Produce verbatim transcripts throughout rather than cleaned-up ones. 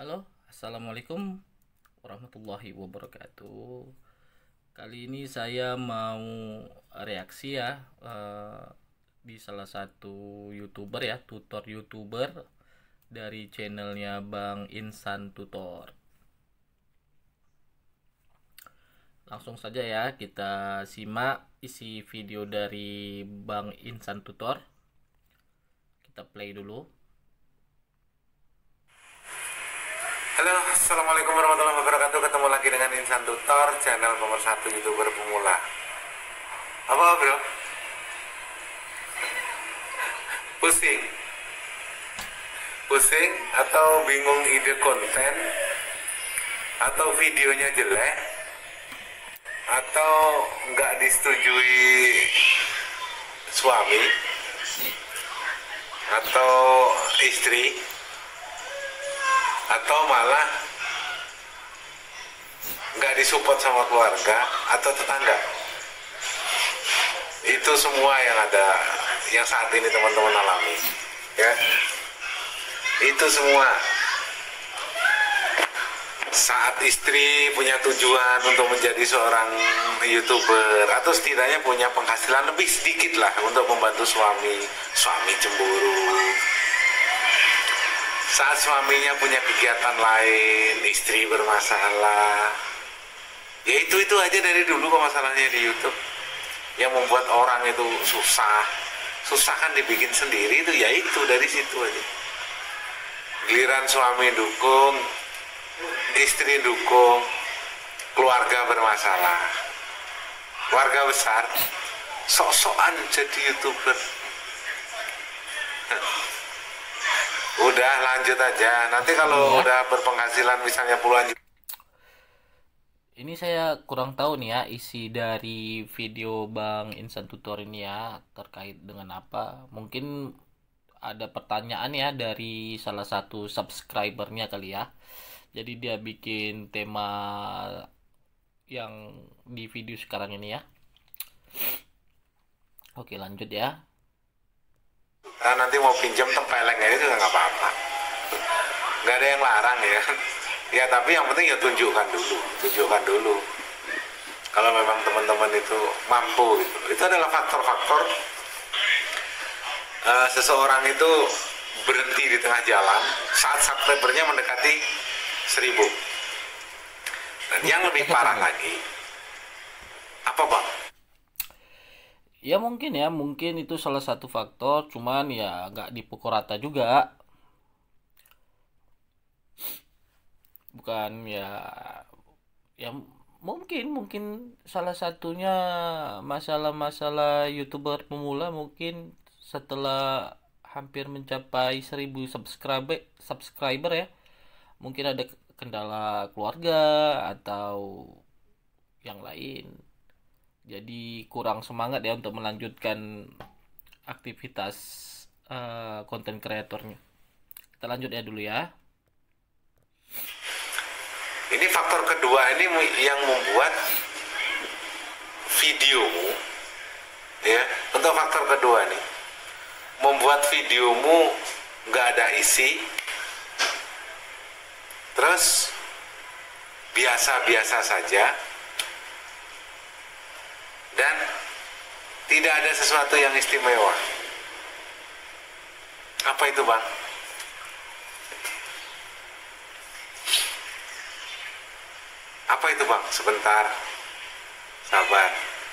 Halo, assalamualaikum warahmatullahi wabarakatuh. Kali ini saya mau reaksi ya eh, di salah satu youtuber ya, tutor youtuber dari channelnya Bang Insan Tutor. Langsung saja ya kita simak isi video dari Bang Insan Tutor. Kita play dulu. Halo, assalamualaikum warahmatullahi wabarakatuh. Ketemu lagi dengan Insan Tutor, channel nomor satu youtuber pemula. Apa bro? Pusing? Pusing atau bingung ide konten? Atau videonya jelek? Atau nggak disetujui suami? Atau istri? Atau malah nggak disupport sama keluarga atau tetangga? Itu semua yang ada, yang saat ini teman-teman alami, ya. Itu semua saat istri punya tujuan untuk menjadi seorang youtuber atau setidaknya punya penghasilan lebih sedikit lah untuk membantu suami, suami cemburu. Saat suaminya punya kegiatan lain, istri bermasalah. Ya itu itu aja dari dulu kok masalahnya di YouTube. Yang membuat orang itu susah, susah kan dibikin sendiri itu, ya itu dari situ aja. Giliran suami dukung, istri dukung, keluarga bermasalah, keluarga besar, sok-sokan jadi YouTuber. Udah lanjut aja. Nanti kalau Ya. udah berpenghasilan misalnya puluhan juta. Ini saya kurang tahu nih ya isi dari video Bang Insan Tutor ini ya terkait dengan apa. Mungkin ada pertanyaan ya dari salah satu subscribernya kali ya. Jadi dia bikin tema yang di video sekarang ini ya. Oke, lanjut ya. Nah, nanti mau pinjam tempeleng aja juga nggak apa-apa. Nggak ada yang larang ya. Ya tapi yang penting ya tunjukkan dulu, tunjukkan dulu. Kalau memang teman-teman itu mampu gitu. Itu adalah faktor-faktor uh, seseorang itu berhenti di tengah jalan saat subscribernya mendekati seribu. Dan yang lebih parah lagi, apa bang? Ya mungkin ya, mungkin itu salah satu faktor, cuman ya nggak dipukul rata juga. Bukan ya, ya mungkin mungkin salah satunya masalah-masalah youtuber pemula mungkin setelah hampir mencapai seribu subscriber subscriber ya, mungkin ada kendala keluarga atau yang lain, jadi kurang semangat ya untuk melanjutkan aktivitas eh, konten kreatornya. Kita lanjut ya dulu ya. Ini faktor kedua ini yang membuat videomu, ya, untuk faktor kedua nih, membuat videomu nggak ada isi, terus biasa-biasa saja, dan tidak ada sesuatu yang istimewa. Apa itu bang? Apa itu bang? Sebentar, sabar.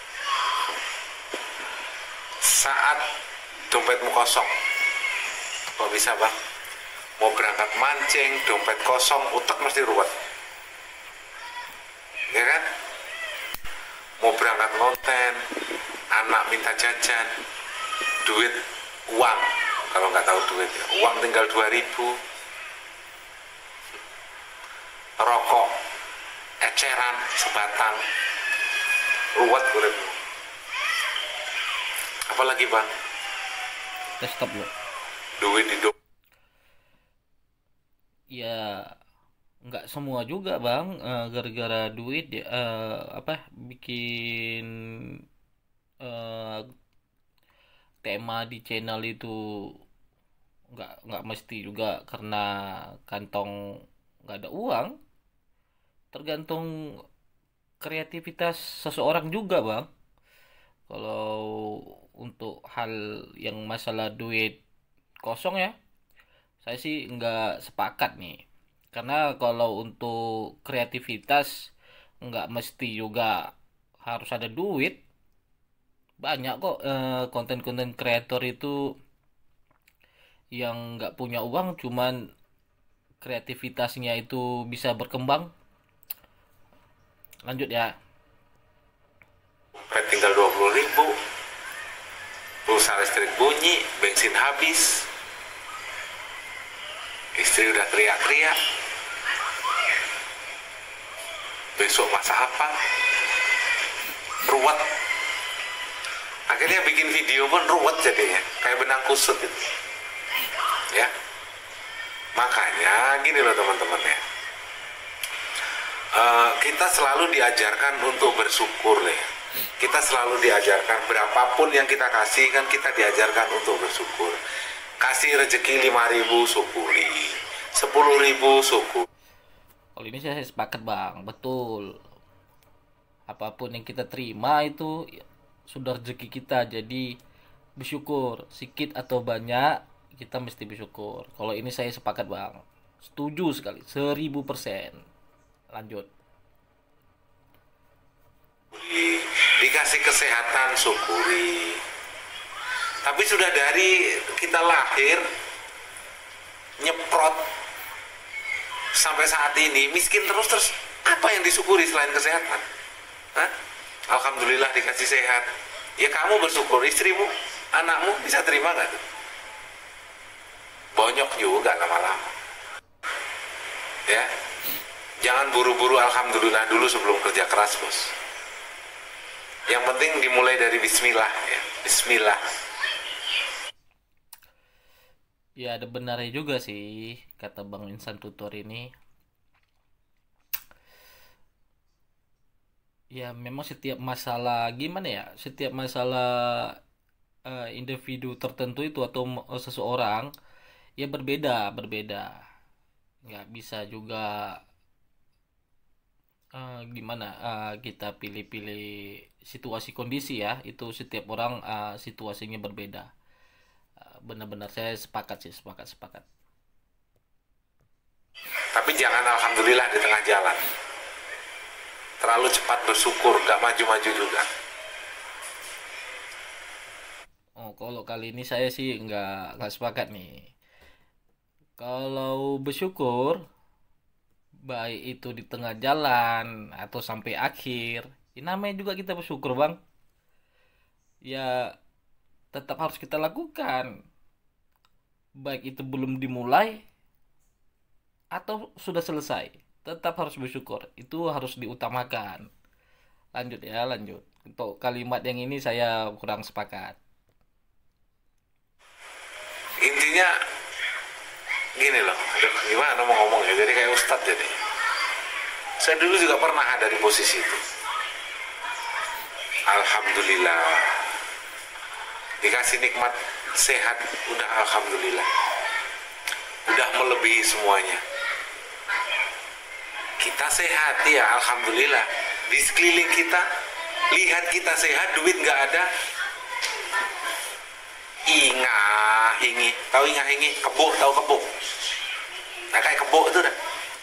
Saat dompetmu kosong, kok bisa bang? Mau berangkat mancing, dompet kosong, utak mesti ruwet, ya kan? Mau berangkat konten, anak minta jajan, duit, uang, kalau nggak tahu duit ya, uang tinggal dua ribu, rokok eceran sebatang, ruwet kulitmu. Apalagi bang? Kita stop dulu. Duit di do- Ya nggak semua juga bang, eh, gara-gara duit ya eh, apa bikin eh, tema di channel itu nggak nggak mesti juga karena kantong nggak ada uang. Tergantung kreativitas seseorang juga bang. Kalau untuk hal yang masalah duit kosong ya, saya sih nggak sepakat nih. Karena kalau untuk kreativitas nggak mesti juga harus ada duit. Banyak kok eh, konten-konten kreator itu yang nggak punya uang, cuman kreativitasnya itu bisa berkembang. Lanjut ya. Pet tinggal dua puluh ribu, pulsa listrik bunyi, bensin habis, istri udah teriak-teriak, besok masak apa, ruwet. Akhirnya bikin video pun ruwet jadinya, kayak benang kusut itu. Ya, makanya gini loh teman-teman ya. Uh, kita selalu diajarkan untuk bersyukur ya. Kita selalu diajarkan berapapun yang kita kasih kan kita diajarkan untuk bersyukur. Kasih rezeki lima ribu syukuri, sepuluh ribu syukur. Kalau ini saya sepakat bang, betul. Apapun yang kita terima itu sudah rezeki kita, jadi bersyukur. Sedikit atau banyak kita mesti bersyukur. Kalau ini saya sepakat bang, setuju sekali, seribu persen. Lanjut. Dikasih kesehatan syukuri. Tapi sudah dari kita lahir nyeprot sampai saat ini miskin terus terus apa yang disyukuri selain kesehatan? Hah? Alhamdulillah dikasih sehat. Ya kamu bersyukur, istrimu, anakmu bisa terima nggak tuh? Bonyok juga lama-lama. Ya. Jangan buru-buru alhamdulillah dulu sebelum kerja keras bos. Yang penting dimulai dari bismillah ya. Bismillah. Ya ada benarnya juga sih kata Bang Insan Tutor ini. Ya memang setiap masalah gimana ya, setiap masalah uh, individu tertentu itu atau uh, seseorang ya berbeda berbeda. Nggak bisa juga uh, gimana uh, kita pilih-pilih situasi kondisi ya, itu setiap orang uh, situasinya berbeda. Uh, benar-benar saya sepakat sih, sepakat sepakat. Tapi jangan alhamdulillah di tengah jalan. Terlalu cepat bersyukur, gak maju-maju juga. Oh, kalau kali ini saya sih nggak nggak sepakat nih. Kalau bersyukur, baik itu di tengah jalan atau sampai akhir, ini namanya juga kita bersyukur bang. Ya tetap harus kita lakukan. Baik itu belum dimulai atau sudah selesai. Tetap harus bersyukur. Itu harus diutamakan. Lanjut ya, lanjut. Untuk kalimat yang ini saya kurang sepakat. Intinya gini loh, aduh, gimana mau ngomong ya, jadi kayak ustadz jadi. Saya dulu juga pernah ada di posisi itu. Alhamdulillah. Dikasih nikmat sehat, udah alhamdulillah. Udah melebihi semuanya. Kita sehat ya alhamdulillah. Di sekeliling kita lihat kita sehat, duit nggak ada, ingah ingi, tahu ingah ingi, kebo, tahu kebo, nah kayak kebo itu dah.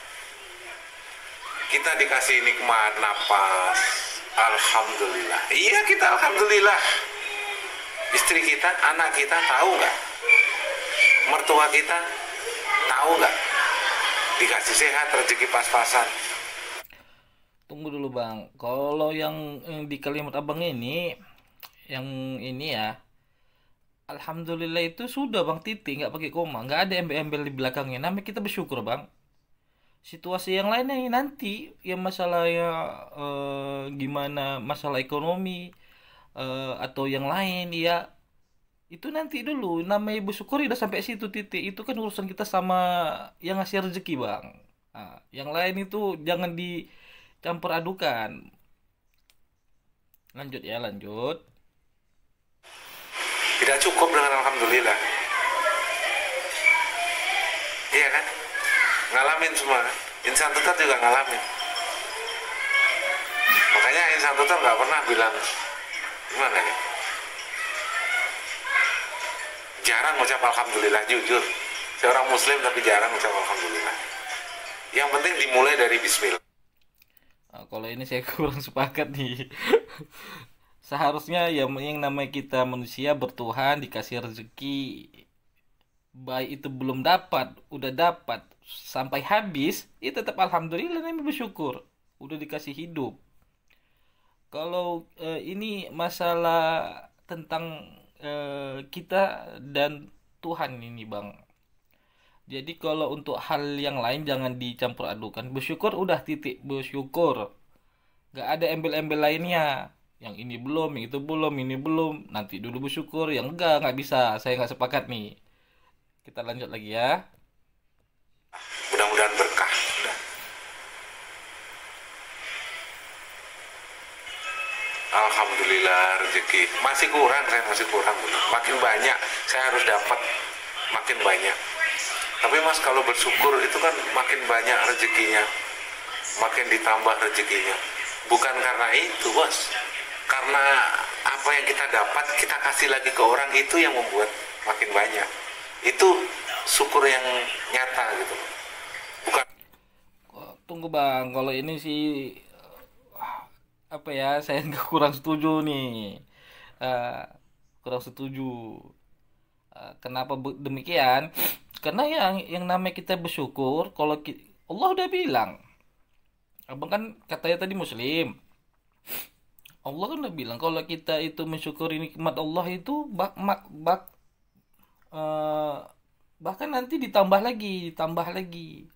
Kita dikasih nikmat napas, alhamdulillah. Iya kita alhamdulillah. Istri kita, anak kita tahu nggak, mertua kita tahu nggak, dikasih sehat, rezeki pas-pasan. Tunggu dulu bang, kalau yang, yang di kalimat abang ini, yang ini ya, alhamdulillah itu sudah bang, titik, nggak pakai koma, nggak ada embel-embel di belakangnya. Namanya kita bersyukur bang. Situasi yang lainnya ini nanti, yang masalah ya eh, gimana, masalah ekonomi eh, atau yang lain ya, itu nanti dulu. Namanya bersyukur udah sampai situ titik. Itu kan urusan kita sama yang ngasih rezeki bang. Nah, yang lain itu jangan dicampur adukan. Lanjut ya, lanjut. Tidak cukup dengan alhamdulillah. Iya kan? Ngalamin semua kan? Insan tutor juga ngalamin. Makanya insan tutor nggak pernah bilang gimana ya, jarang ngucap alhamdulillah, jujur. Seorang muslim tapi jarang ngucap alhamdulillah. Yang penting dimulai dari bismillah. Nah, kalau ini saya kurang sepakat nih. Seharusnya ya yang namanya kita manusia bertuhan dikasih rezeki, baik itu belum dapat, udah dapat sampai habis, itu tetap alhamdulillah namanya bersyukur. Udah dikasih hidup. Kalau eh, ini masalah tentang eh, kita dan Tuhan ini, Bang. Jadi kalau untuk hal yang lain jangan dicampur adukan. Bersyukur udah titik, bersyukur. Gak ada embel-embel lainnya. Yang ini belum, yang itu belum, ini belum. Nanti dulu bersyukur. Yang enggak, nggak bisa. Saya nggak sepakat nih. Kita lanjut lagi ya. Mudah-mudahan berkah. Udah. Alhamdulillah rezeki masih kurang, saya masih kurang. Makin banyak saya harus dapat, makin banyak. Tapi mas, kalau bersyukur itu kan makin banyak rezekinya, makin ditambah rezekinya. Bukan karena itu, bos. Karena apa yang kita dapat, kita kasih lagi ke orang, itu yang membuat makin banyak. Itu syukur yang nyata gitu. Bukan. Tunggu bang, kalau ini sih apa ya, saya nggak kurang setuju nih. Eh, kurang setuju. Eh, kenapa demikian? Karena yang yang namanya kita bersyukur, kalau ki- Allah udah bilang, abang kan katanya tadi Muslim. Allah kan udah bilang kalau kita itu mensyukuri nikmat Allah itu bak, mak, bak, eh, bahkan nanti ditambah lagi, ditambah lagi.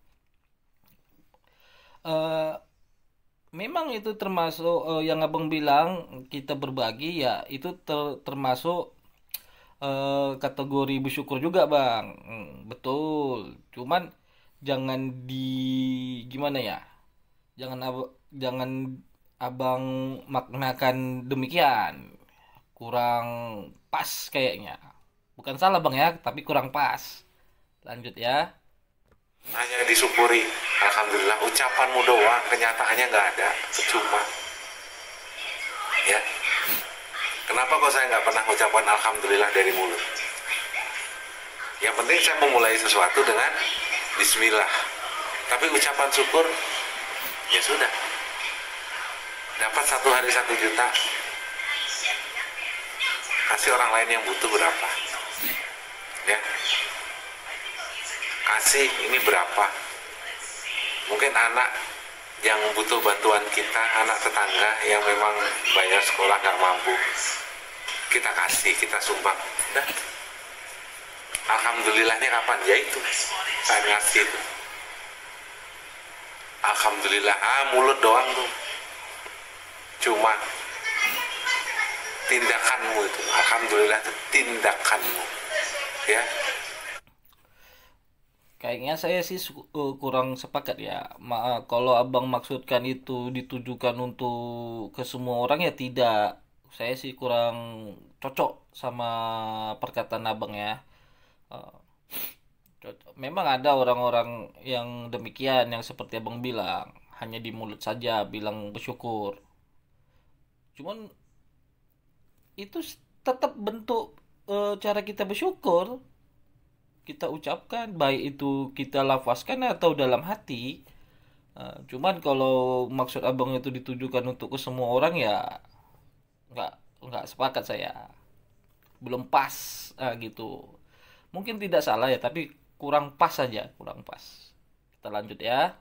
Eh, Memang itu termasuk eh, yang abang bilang kita berbagi ya itu ter- termasuk eh, kategori bersyukur juga bang. Hmm, betul. Cuman jangan di gimana ya? Jangan ab- jangan abang maknakan demikian. Kurang pas kayaknya. Bukan salah bang ya, tapi kurang pas. Lanjut ya. Hanya disyukuri, alhamdulillah. Ucapanmu doang, kenyataannya nggak ada, percuma. Ya, kenapa kok saya nggak pernah ucapan alhamdulillah dari mulut? Yang penting saya memulai sesuatu dengan bismillah. Tapi ucapan syukur, ya sudah. Dapat satu hari satu juta, kasih orang lain yang butuh berapa? Ya, kasih ini berapa? Mungkin anak yang butuh bantuan kita, anak tetangga yang memang bayar sekolah nggak mampu, kita kasih, kita sumbang. Udah. Alhamdulillahnya kapan? Ya itu, saya ngasih itu. Alhamdulillah, ah mulut doang tuh. Cuma tindakanmu itu, alhamdulillah itu tindakanmu. Ya. Kayaknya saya sih su- eh, kurang sepakat ya. Ma kalau abang maksudkan itu ditujukan untuk ke semua orang ya tidak. Saya sih kurang cocok sama perkataan abang ya. Eh, cocok. Memang ada orang-orang yang demikian yang seperti abang bilang hanya di mulut saja bilang bersyukur. Cuman itu s- tetap bentuk eh, cara kita bersyukur kita ucapkan baik itu kita lafazkan atau dalam hati. Eh, cuman kalau maksud abang itu ditujukan untuk ke semua orang ya nggak nggak sepakat saya, belum pas eh, gitu. Mungkin tidak salah ya tapi kurang pas saja, kurang pas. Kita lanjut ya.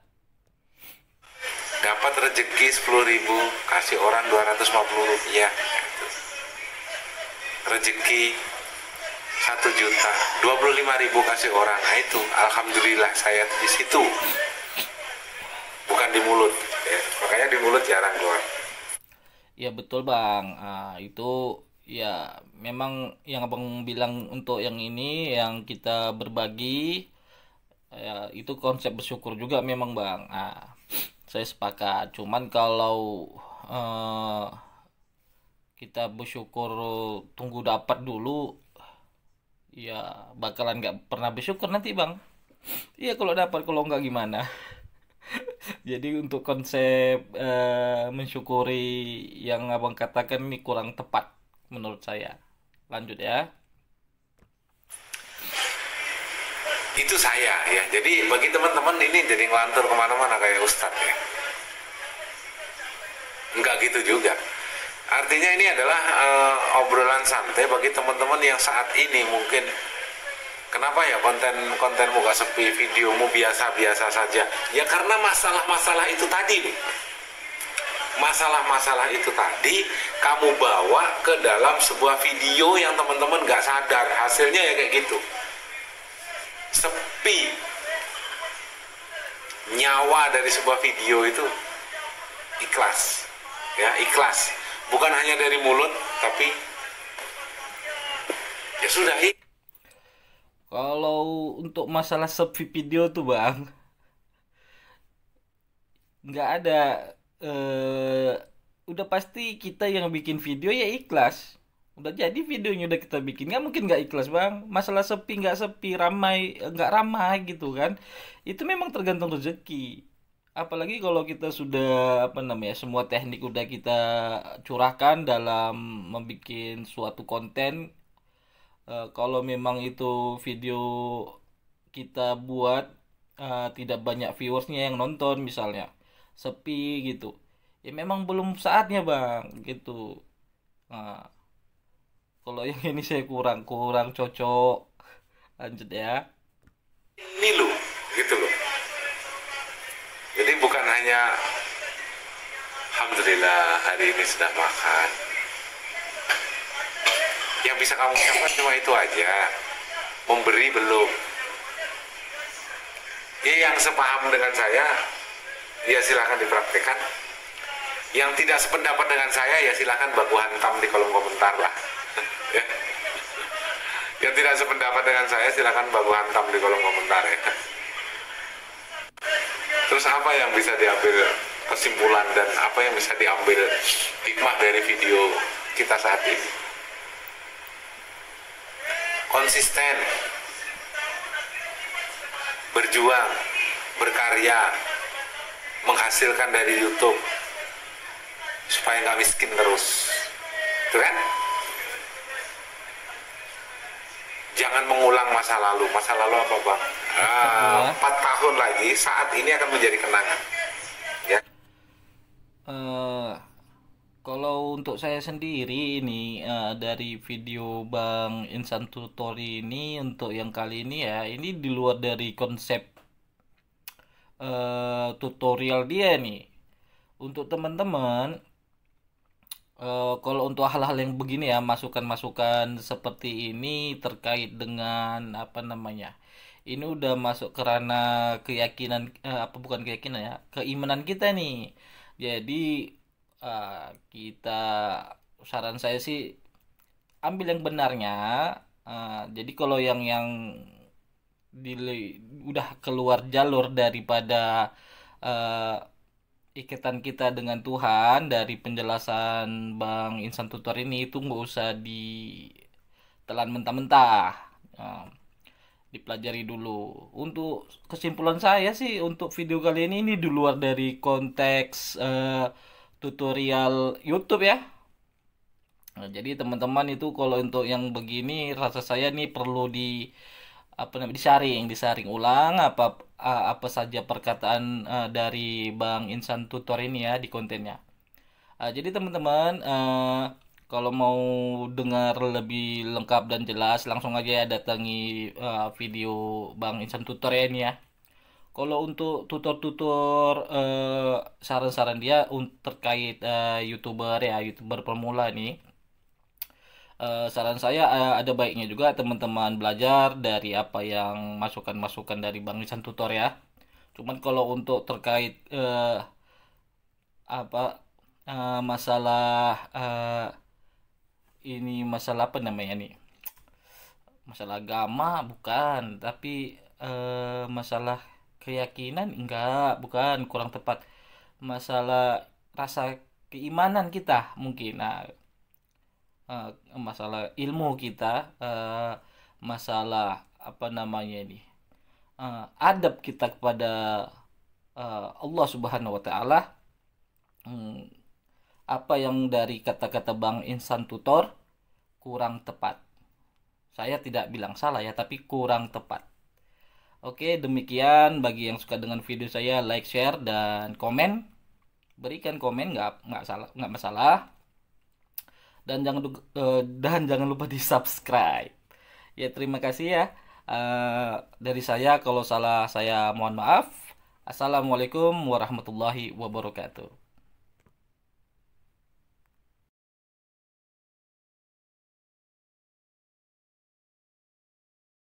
Dapat rezeki sepuluh ribu, kasih orang dua ratus lima puluh rupiah. Rezeki satu juta, dua puluh lima ribu kasih orang. Nah itu, alhamdulillah saya di situ. Bukan di mulut. Ya, makanya di mulut jarang keluar. Ya betul bang. Ah, itu ya memang yang abang bilang untuk yang ini yang kita berbagi ya, itu konsep bersyukur juga memang bang. Ah, saya sepakat. Cuman kalau eh, kita bersyukur tunggu dapat dulu, ya bakalan nggak pernah bersyukur nanti bang. Iya kalau dapat, kalau nggak gimana? Jadi untuk konsep eh, mensyukuri yang abang katakan ini kurang tepat menurut saya. Lanjut ya. Itu saya ya. Jadi bagi teman-teman ini jadi ngelantur kemana-mana kayak Ustadz ya. Enggak gitu juga. Artinya ini adalah uh, obrolan santai bagi teman-teman yang saat ini mungkin kenapa ya konten-kontenmu gak sepi, videomu biasa-biasa saja. Ya karena masalah-masalah itu tadi nih. Masalah-masalah itu tadi kamu bawa ke dalam sebuah video yang teman-teman gak sadar. Hasilnya ya kayak gitu. Sepi. Nyawa dari sebuah video itu ikhlas. Ya, ikhlas. Bukan hanya dari mulut, tapi ya sudah. Kalau untuk masalah sepi video tuh bang, nggak ada. eh Udah pasti kita yang bikin video ya ikhlas. Udah jadi videonya udah kita bikin, nggak mungkin nggak ikhlas bang. Masalah sepi nggak sepi, ramai nggak ramai gitu kan. Itu memang tergantung rezeki. Apalagi kalau kita sudah apa namanya semua teknik udah kita curahkan dalam membuat suatu konten. Eh, kalau memang itu video kita buat eh, tidak banyak viewersnya yang nonton misalnya sepi gitu, ya memang belum saatnya bang gitu. Nah, kalau yang ini saya kurang kurang cocok. Lanjut ya. Ini loh, gitu loh. Jadi bukan hanya Alhamdulillah hari ini sudah makan. Yang bisa kamu ucapkan cuma itu aja. Memberi belum. Ya yang sepaham dengan saya, ya silahkan dipraktikkan. Yang tidak sependapat dengan saya, ya silahkan baku hantam di kolom komentar lah. Ya. Yang tidak sependapat dengan saya, silahkan baku hantam di kolom komentar ya. Terus apa yang bisa diambil kesimpulan dan apa yang bisa diambil hikmah dari video kita saat ini? Konsisten, berjuang, berkarya, menghasilkan dari YouTube supaya nggak miskin terus, itu kan? Jangan mengulang masa lalu. Masa lalu apa bang? Ah, empat tahun lagi saat ini akan menjadi kenangan. Ya. Eh, Kalau untuk saya sendiri ini eh, dari video Bang Insan Tutori ini untuk yang kali ini ya ini di luar dari konsep eh, tutorial dia nih. Untuk teman-teman eh, kalau untuk hal-hal yang begini ya masukan-masukan seperti ini terkait dengan apa namanya ini udah masuk ke ranah keyakinan eh, apa bukan keyakinan ya keimanan kita nih. Jadi eh, kita saran saya sih ambil yang benarnya. Eh, jadi kalau yang yang di, udah keluar jalur daripada eh, ikatan kita dengan Tuhan dari penjelasan Bang Insan Tutor ini itu nggak usah ditelan mentah-mentah. Nah, dipelajari dulu. Untuk kesimpulan saya sih untuk video kali ini ini di luar dari konteks eh, tutorial YouTube ya. Nah, jadi teman-teman itu kalau untuk yang begini rasa saya nih perlu di apa namanya disaring, disaring ulang apa a- apa saja perkataan eh, dari Bang Insan Tutor ini ya di kontennya. Ah, jadi teman-teman eh, kalau mau dengar lebih lengkap dan jelas langsung aja ya datangi eh, video Bang Insan Tutor ya ini ya. Kalau untuk tutor-tutor eh, saran-saran dia un- terkait eh, YouTuber ya, YouTuber pemula nih. Eh, saran saya eh, ada baiknya juga teman-teman belajar dari apa yang masukan-masukan dari Bang Nisan Tutor ya. Cuman kalau untuk terkait eh, apa eh, masalah eh, ini masalah apa namanya nih? Masalah agama bukan, tapi eh, masalah keyakinan enggak, bukan kurang tepat. Masalah rasa keimanan kita mungkin. Nah, eh, masalah ilmu kita, eh, masalah apa namanya ini, eh, adab kita kepada eh, Allah Subhanahu wa taala, hmm, apa yang dari kata-kata Bang Insan Tutor kurang tepat. Saya tidak bilang salah ya, tapi kurang tepat. Oke, demikian. Bagi yang suka dengan video saya, like, share, dan komen. Berikan komen, nggak nggak salah, nggak masalah. Dan jangan uh, dan jangan lupa di subscribe. Ya, terima kasih ya. Uh, dari saya, kalau salah saya mohon maaf. Assalamualaikum warahmatullahi wabarakatuh.